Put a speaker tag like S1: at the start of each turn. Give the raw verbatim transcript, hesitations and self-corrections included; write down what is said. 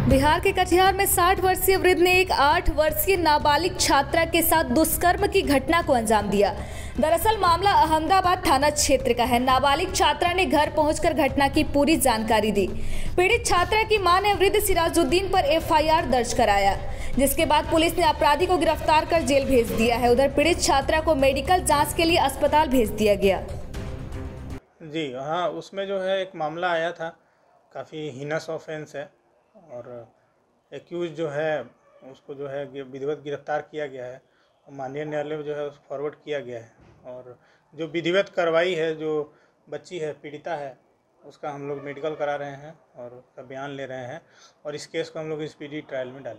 S1: बिहार के कटिहार में साठ वर्षीय वृद्ध ने एक आठ वर्षीय नाबालिग छात्रा के साथ दुष्कर्म की घटना को अंजाम दिया। दरअसल मामला अहमदाबाद थाना क्षेत्र का है। नाबालिग छात्रा ने घर पहुंचकर घटना की पूरी जानकारी दी। पीड़ित छात्रा की मां ने वृद्ध सिराजुद्दीन पर एफ आई आर दर्ज कराया, जिसके बाद पुलिस ने अपराधी को गिरफ्तार कर जेल भेज दिया है। उधर पीड़ित छात्रा को मेडिकल जाँच के लिए अस्पताल भेज दिया गया।
S2: जी हाँ, उसमें जो है एक मामला आया था, काफ़ी हीनस ऑफेंस है और एक्यूज जो है उसको जो है विधिवत गिरफ्तार किया गया है और माननीय न्यायालय में जो है उसको फॉरवर्ड किया गया है। और जो विधिवत कार्रवाई है, जो बच्ची है, पीड़िता है, उसका हम लोग मेडिकल करा रहे हैं और उसका बयान ले रहे हैं और इस केस को हम लोग स्पीडी ट्रायल में डालेंगे।